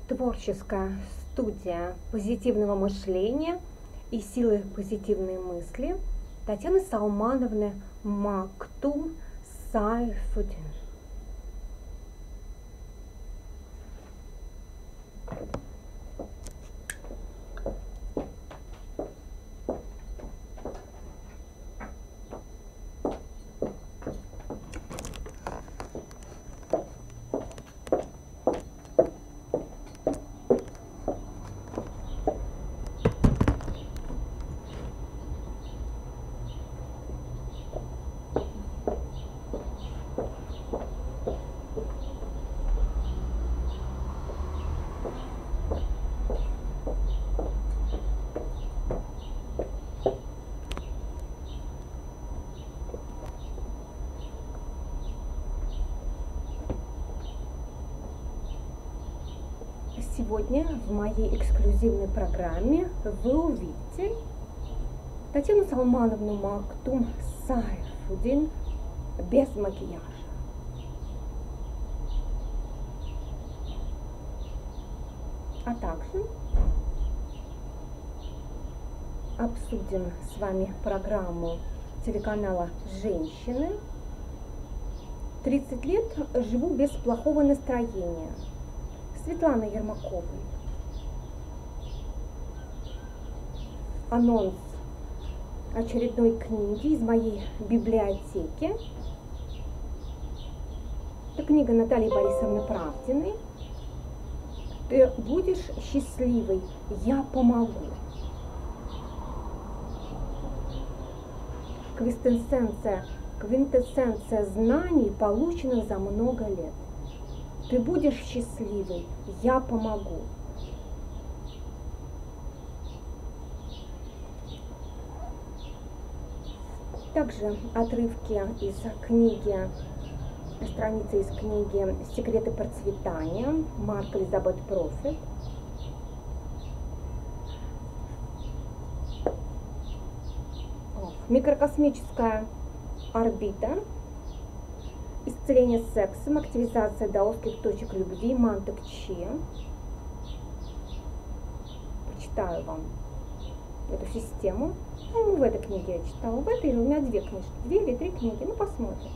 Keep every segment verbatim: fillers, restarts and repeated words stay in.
Творческая студия позитивного мышления и силы позитивной мысли Татьяны Салмановны Мактум Сайфутдин. Сегодня в моей эксклюзивной программе вы увидите Татьяну Салмановну Мактум Сайфутдин без макияжа. А также обсудим с вами программу телеканала «Женщины». тридцать лет живу без плохого настроения. Светланы Ермаковой. Анонс очередной книги из моей библиотеки. Это книга Натальи Борисовны Правдиной. Ты будешь счастливой, я помогу. Квинтэссенция, квинтэссенция знаний, полученных за много лет. Ты будешь счастливой, я помогу. Также отрывки из книги, страницы из книги «Секреты процветания» Марк Элизабет Профит. Микрокосмическая орбита. Исцеление сексом, активизация даосских точек любви, Мантек Че. Почитаю вам эту систему. Ну, в этой книге я читала, в этой, или у меня две книжки, две или три книги, ну посмотрим.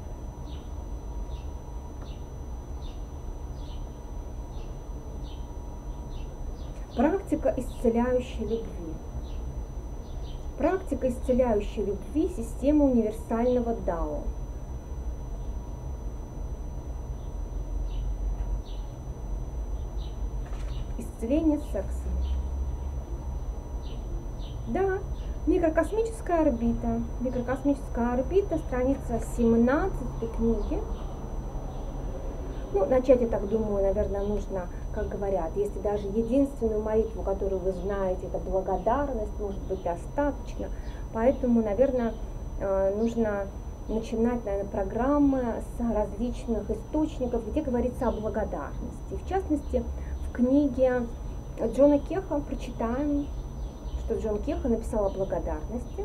Практика исцеляющей любви. Практика исцеляющей любви, система универсального Дао. Исцеление сексом. Да, микрокосмическая орбита. Микрокосмическая орбита, страница семнадцатой книги. Ну, начать, я так думаю, наверное, нужно, как говорят, если даже единственную молитву, которую вы знаете, это благодарность, может быть, достаточно. Поэтому, наверное, нужно начинать, наверное, программы с различных источников, где говорится о благодарности. В частности, в книге Джона Кеха прочитаем, что Джон Кеха написал о благодарности.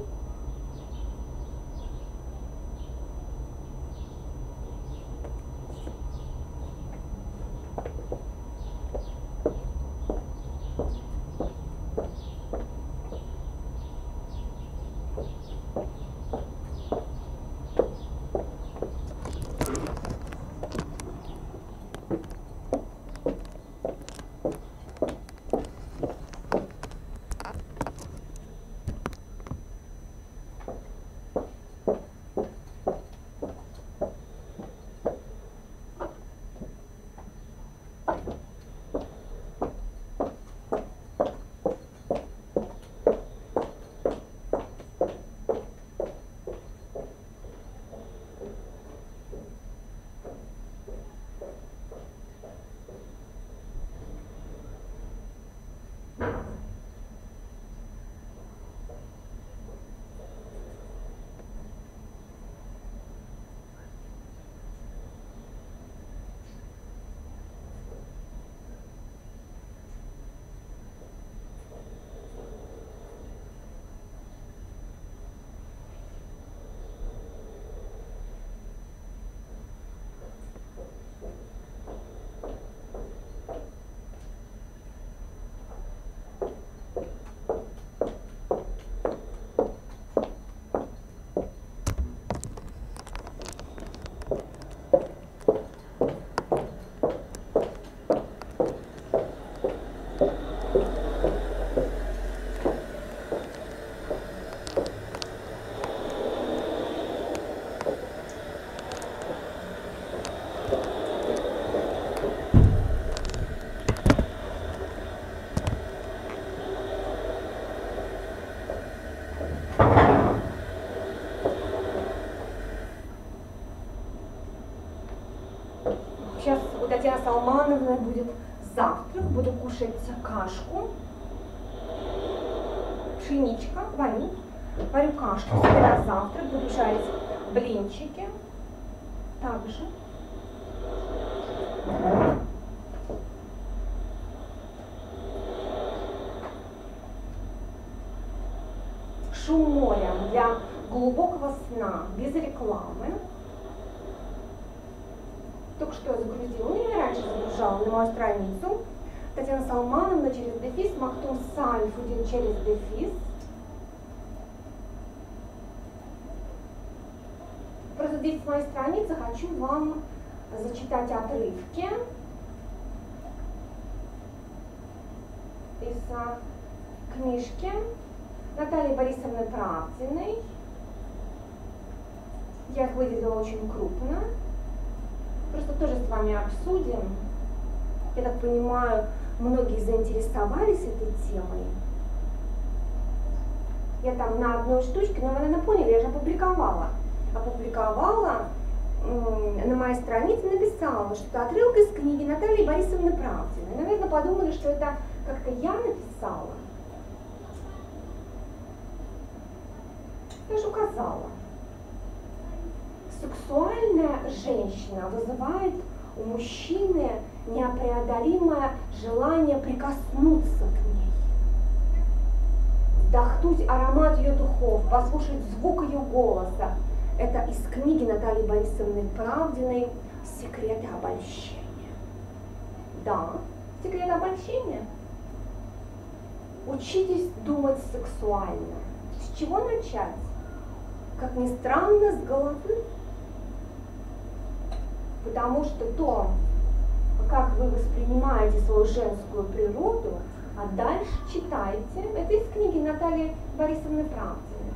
Сейчас у Татьяны Салмановны будет завтрак, буду кушать кашку. Пшеничка, варю. Варю кашку себе на завтрак, буду жарить блинчики. Также. Шум моря для глубокого сна, без рекламы. Только что я загрузила, ну я раньше загружала на мою страницу. Татьяна Салмановна через дефис, Мактум Сайфудин через дефис. Просто здесь с моей страницы хочу вам зачитать отрывки из книжки Натальи Борисовны Правдиной. Я их выделила очень крупно. Просто тоже с вами обсудим. Я так понимаю, многие заинтересовались этой темой. Я там на одной штучке, но вы, наверное, поняли, я же опубликовала. Опубликовала, на моей странице написала, что это отрывок из книги Натальи Борисовны Правдиной. Наверное, подумали, что это как-то я написала. Я же указала. Сексуальная женщина вызывает у мужчины непреодолимое желание прикоснуться к ней, вдохнуть аромат ее духов, послушать звук ее голоса. Это из книги Натальи Борисовны Правдиной «Секреты обольщения». Да, секрет обольщения. Учитесь думать сексуально. С чего начать? Как ни странно, с головы. Потому что то, как вы воспринимаете свою женскую природу, а дальше читайте, это из книги Натальи Борисовны Правдиной.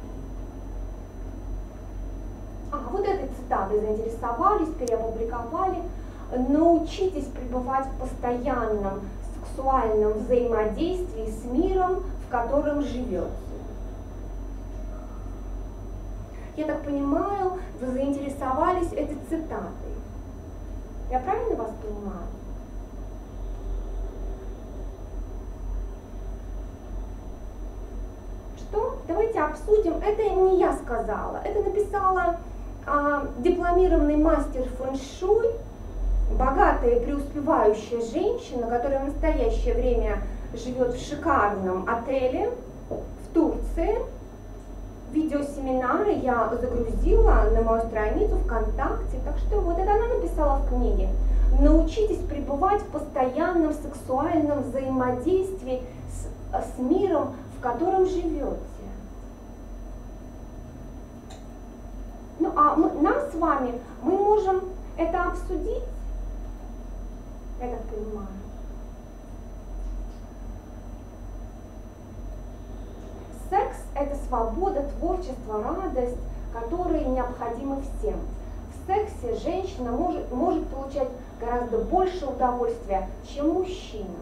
А, вот этой цитатой заинтересовались, переопубликовали. Научитесь пребывать в постоянном сексуальном взаимодействии с миром, в котором живете. Я так понимаю, вы заинтересовались этой цитатой. Я правильно вас понимаю? Что? Давайте обсудим. Это не я сказала. Это написала а, дипломированный мастер фэн-шуй, богатая и преуспевающая женщина, которая в настоящее время живет в шикарном отеле в Турции. Видеосеминары я загрузила на мою страницу ВКонтакте, так что вот это она написала в книге. Научитесь пребывать в постоянном сексуальном взаимодействии с, с миром, в котором живете. Ну а мы, нам с вами, мы можем это обсудить, я так понимаю. Секс – это свобода, творчество, радость, которые необходимы всем. В сексе женщина может, может получать гораздо больше удовольствия, чем мужчина.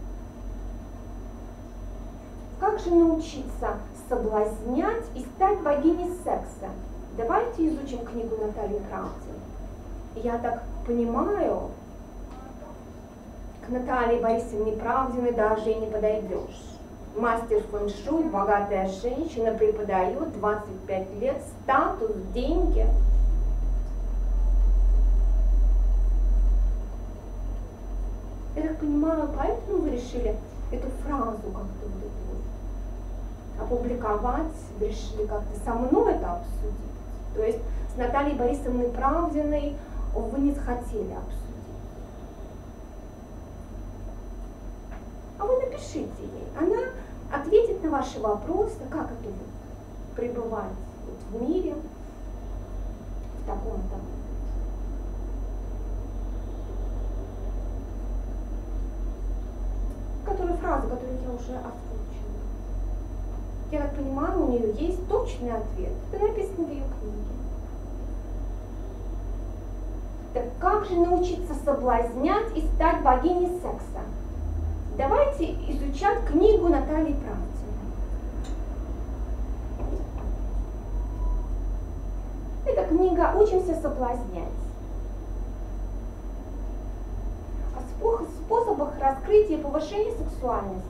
Как же научиться соблазнять и стать богиней секса? Давайте изучим книгу Натальи Правдиной. Я так понимаю, к Наталье Борисовне Правдиной даже и не подойдешь. Мастер фэн-шуй, богатая женщина, преподает двадцать пять лет, статус, деньги. Я так понимаю, поэтому вы решили эту фразу как-то вот эту вот опубликовать, вы решили как-то со мной это обсудить. То есть с Натальей Борисовной Правдиной вы не захотели обсудить. А вы напишите ей, она ответит на ваши вопросы, как это вот пребывать вот в мире, в таком-то. Которые фразы, которые я уже озвучила. Я так понимаю, у нее есть точный ответ. Это написано в ее книге. Так как же научиться соблазнять и стать богиней секса? Давайте изучать книгу Натальи Правдиной. Это книга «Учимся соблазнять». раскрытие и повышение сексуальности.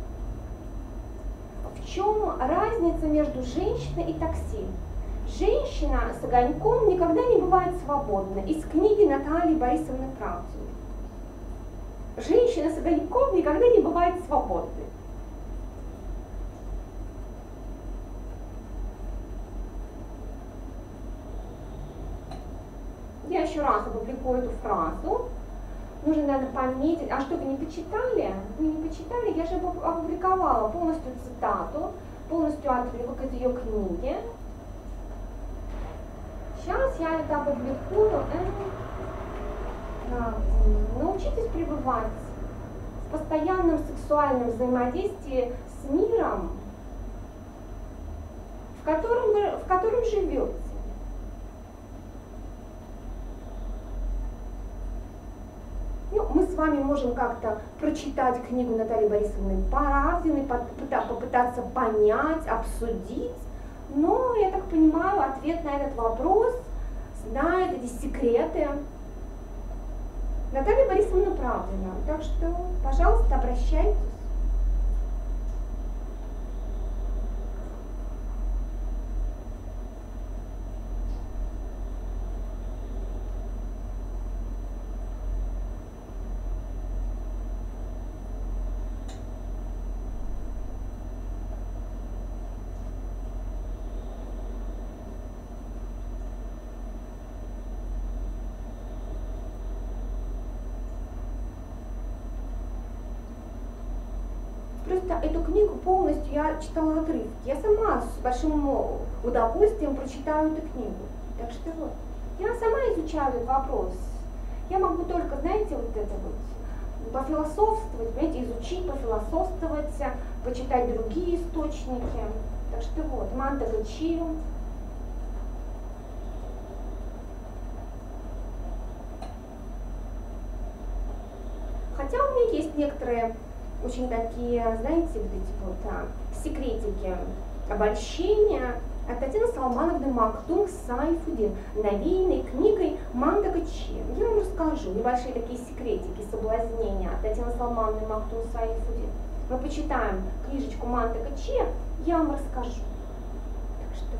В чем разница между женщиной и такси? Женщина с огоньком никогда не бывает свободна. Из книги Натальи Борисовны Правдиной. Женщина с огоньком никогда не бывает свободной. Я еще раз опубликую эту фразу. Нужно, наверное, пометить. А что, вы не почитали? Вы не почитали? Я же опубликовала полностью цитату, полностью отрывок из ее книги. Сейчас я это опубликую. Научитесь пребывать в постоянном сексуальном взаимодействии с миром, в котором вы, в котором живете. Ну, мы с вами можем как-то прочитать книгу Натальи Борисовны Правдиной, попытаться понять, обсудить, но, я так понимаю, ответ на этот вопрос знает эти секреты Наталья Борисовна Правдина. Так что, пожалуйста, обращайтесь. Просто эту книгу полностью я читала отрывки. Я сама с большим удовольствием прочитаю эту книгу. Так что вот, я сама изучаю этот вопрос. Я могу только, знаете, вот это вот, пофилософствовать, понимаете, изучить, пофилософствовать, почитать другие источники. Так что вот, Манта Гачи. Хотя у меня есть некоторые очень такие, знаете, вот эти вот а, секретики обольщения от Татьяны Салмановны Мактум Сайфудин, навеянной книгой Манта Гачи. Я вам расскажу небольшие такие секретики соблазнения от Татьяны Салмановны Мактум Сайфудин. Мы почитаем книжечку Манта Гачи, я вам расскажу. Так что